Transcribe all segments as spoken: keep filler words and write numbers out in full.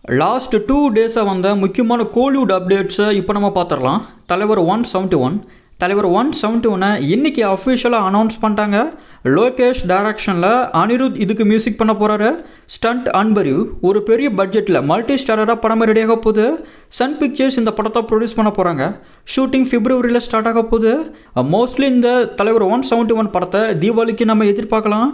Last two டேஸாக வந்த முக்கியமான கோலிவுட் அப்டேட்ஸை இப்போ நம்ம பார்த்துடலாம். தலைவர் ஒன் செவன்ட்டி ஒன் தலைவர் ஒன் செவன்ட்டி ஒன்னை இன்றைக்கி அஃபிஷியலாக அனௌன்ஸ் பண்ணிட்டாங்க. லோகேஷ் டைரக்ஷனில் அனிருத் இதுக்கு மியூசிக் பண்ண போகிறாரு. ஸ்டண்ட் அன்பரிவ் ஒரு பெரிய பட்ஜெட்டில் மல்டி ஸ்டாரராக படம் ரெடியாக போகுது. சன் பிக்சர்ஸ் இந்த படத்தை ப்ரொடியூஸ் பண்ண போகிறாங்க. ஷூட்டிங் பிப்ரவரியில் ஸ்டார்ட் ஆக போகுது. மோஸ்ட்லி இந்த தலைவர் ஒன் செவன்ட்டி ஒன் படத்தை தீபாவளிக்கு நம்ம எதிர்பார்க்கலாம்.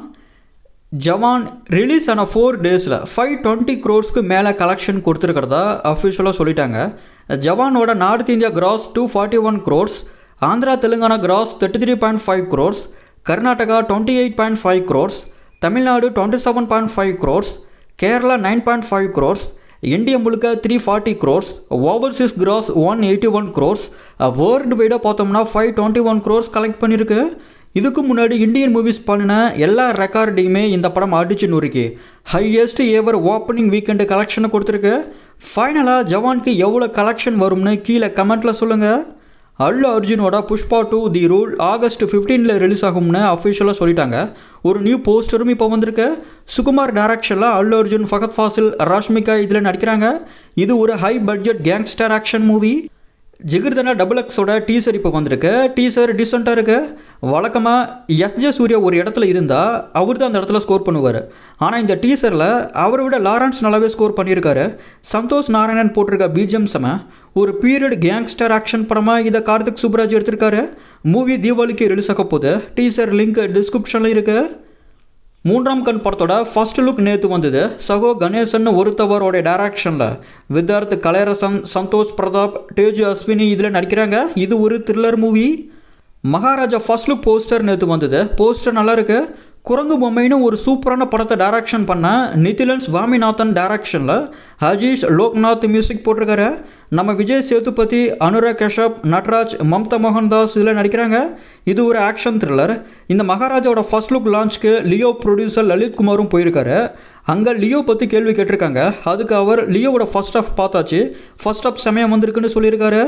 ஜவான் ரிலீஸ் ஆன ஃபோர் டேஸில் ஃபைவ் டுவெண்ட்டி க்ரோர்ஸ்க்கு மேலே கலெக்ஷன் கொடுத்துருக்கிறதா அஃபிஷியலாக சொல்லிட்டாங்க. ஜவானோட north India gross two forty one crores, Andhra Telangana gross thirty three point five crores, Karnataka twenty eight point five crores, Tamil Nadu twenty seven point five crores, Kerala nine point five crores, India முழுக்க three forty crores, overseas gross one eighty one crores, world வைடாக பார்த்தோம்னா five twenty one crores collect பண்ணியிருக்கு. இதுக்கு முன்னாடி Indian movies பண்ணின எல்லா ரெக்கார்டையுமே இந்த படம் அடிச்சு நூறுக்கு ஹையஸ்ட் ஏவர் ஓப்பனிங் வீக்கெண்டு கலெக்ஷனை கொடுத்துருக்கு. ஃபைனலாக ஜவானுக்கு எவ்வளோ கலெக்ஷன் வரும்னு கீழே கமெண்ட்டில் சொல்லுங்கள். அல்லு அர்ஜுனோட Pushpa two the rule August ஃபிஃப்டீனில் ரிலீஸ் ஆகும்னு அஃபிஷியலாக சொல்லிட்டாங்க. ஒரு நியூ போஸ்டரும் இப்போ வந்திருக்கு. சுகுமார் டைரக்ஷனில் அல்லு அர்ஜுன், ஃபகத் ஃபாசில், ராஷ்மிகா இதில் நடிக்கிறாங்க. இது ஒரு high budget gangster action movie. Jigarthanda double எக்ஸோட டீசர் இப்போ வந்திருக்கு. டீசர் டீசெண்டாக இருக்குது. வழக்கமாக எஸ் ஜே சூர்யா ஒரு இடத்துல இருந்தால் அவர் தான் அந்த இடத்துல ஸ்கோர் பண்ணுவார். ஆனால் இந்த டீசரில் அவரை விட லாரன்ஸ் நல்லாவே ஸ்கோர் பண்ணியிருக்காரு. சந்தோஷ் நாராயணன் போட்டிருக்க பிஜிஎம் செம. ஒரு பீரியட் கேங்ஸ்டர் ஆக்ஷன் படமாக இதை கார்த்திக் சுப்ராஜ் எடுத்திருக்காரு. மூவி தீபாவளிக்கு ரிலீஸ் ஆக போகுது. டீசர் லிங்க் டிஸ்கிரிப்ஷனில் இருக்குது. மூன்றாம் கண் படத்தோட ஃபர்ஸ்ட் லுக் நேற்று வந்தது. சகோ கணேசன் ஒருத்தவரோட டைரக்ஷனில் வித்தார்த், கலையரசன், சந்தோஷ் பிரதாப், தேஜு அஸ்வினி இதில் நடிக்கிறாங்க. இது ஒரு thriller movie. Maharaja first look poster நேற்று வந்தது. போஸ்டர் நல்லா இருக்கு. குரங்கு பொம்மைன்னு ஒரு சூப்பரான படத்தை டைரக்ஷன் பண்ண நிதிலன் சுவாமிநாதன் டைரக்ஷனில் ஹஜீஷ் லோக்நாத் மியூசிக் போட்டிருக்காரு. நம்ம விஜய் சேதுபதி, அனுராக் கஷ்யப், நட்ராஜ், மம்தா மோகன்தாஸ் இதில் நடிக்கிறாங்க. இது ஒரு ஆக்ஷன் த்ரில்லர். இந்த மகாராஜாவோட ஃபர்ஸ்ட் லுக் லான்ச்க்கு லியோ ப்ரொடியூசர் லலித் குமாரும் போயிருக்காரு. அங்கே லியோ பற்றி கேள்வி கேட்டிருக்காங்க. அதுக்கு அவர் லியோவோட ஃபர்ஸ்ட் ஆஃப் பார்த்தாச்சு, ஃபர்ஸ்ட் ஆஃப் செமையாக வந்திருக்குன்னு சொல்லியிருக்காரு.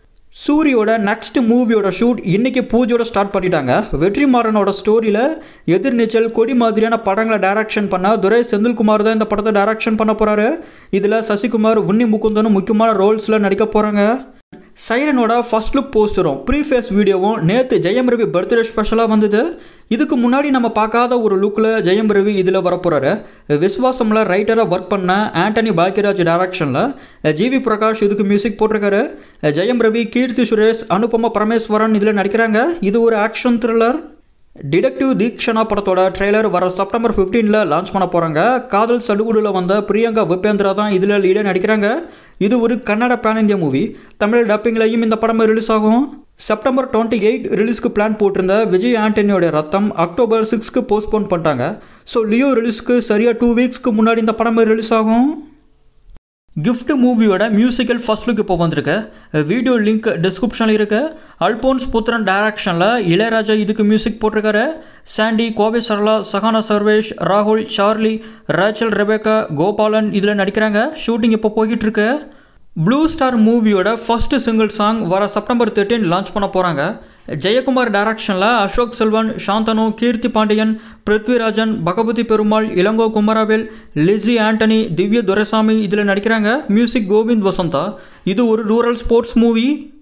சூரியோட நெக்ஸ்ட் மூவியோட ஷூட் இன்றைக்கி பூஜையோட ஸ்டார்ட் பண்ணிட்டாங்க. வெற்றிமாறனோட ஸ்டோரியில் எதிர்நீச்சல், கொடி மாதிரியான படங்களை டைரக்ஷன் பண்ண துரை செந்தில்குமார் தான் இந்த படத்தை டைரக்ஷன் பண்ண போகிறாரு. இதில் சசிகுமார், உன்னி முகுந்தனும் முக்கியமான ரோல்ஸில் நடிக்க போகிறாங்க. சைரனோட ஃபர்ஸ்ட் லுக் போஸ்டரும் ப்ரீஃபேஸ் வீடியோவும் நேற்று ஜெயம் ரவி பர்த்டே ஸ்பெஷலாக வந்தது. இதுக்கு முன்னாடி நம்ம பார்க்காத ஒரு லுக்கில் ஜெயம் ரவி இதில் வரப்போகிறாரு. விஸ்வாசமில் ரைட்டராக ஒர்க் பண்ண ஆண்டனி பாக்கியராஜ் டைரக்ஷனில் ஜிவி பிரகாஷ் இதுக்கு மியூசிக் போட்டிருக்காரு. ஜெயம் ரவி, கீர்த்தி சுரேஷ், அனுபமா பரமேஸ்வரன் இதில் நடிக்கிறாங்க. இது ஒரு ஆக்ஷன் த்ரில்லர். டிடெக்டிவ் தீக்ஷனா படத்தோட ட்ரெய்லர் வர செப்டம்பர் ஃபிஃப்டீனில் லான்ச் பண்ண போகிறாங்க. காதல் சடுகுடில் வந்த பிரியங்கா விபேந்திரா தான் இதில் லீடாக நடிக்கிறாங்க. இது ஒரு Kannada pan India movie. Tamil டப்பிங்லையும் இந்த படம் ரிலீஸ் ஆகும். செப்டம்பர் டுவெண்ட்டி எயிட் ரிலீஸ்க்கு பிளான் போட்டிருந்த விஜய் ஆண்டனியோட ரத்தம் அக்டோபர் சிக்ஸ்க்கு போஸ்ட்போன் பண்ணிட்டாங்க. ஸோ லியோ ரிலீஸ்க்கு சரியாக டூ வீக்ஸ்க்கு முன்னாடி இந்த படம் ரிலீஸ் ஆகும். கிஃப்ட் மூவியோட மியூசிக்கல் ஃபர்ஸ்ட் லுக் இப்போ வந்திருக்கு. வீடியோ லிங்க் டிஸ்கிரிப்ஷனில் இருக்குது. அல்போன்ஸ் புத்திரன் டைரக்ஷனில் இளையராஜா இதுக்கு மியூசிக் போட்டிருக்காரு. சாண்டி, கோவை சரளா, சஹானா சர்வேஷ், ராகுல், சார்லி, ரேச்சல், ரெபேக்கா, கோபாலன் இதில் நடிக்கிறாங்க. ஷூட்டிங் இப்போ போய்கிட்டுருக்கு. ப்ளூ ஸ்டார் மூவியோட ஃபர்ஸ்ட் சிங்கிள் சாங் வர செப்டம்பர் தேர்ட்டீன் லான்ச் பண்ண போகிறாங்க. ஜெயக்குமார் டைரக்ஷனில் அசோக் செல்வன், சாந்தனு, கீர்த்தி பாண்டியன், பிருத்விராஜன், பகவதி பெருமாள், இளங்கோ குமரவேல், லிஸி ஆண்டனி, திவ்ய துரைசாமி இதில் நடிக்கிறாங்க. மியூசிக் கோவிந்த் வசந்தா. இது ஒரு ரூரல் ஸ்போர்ட்ஸ் மூவி.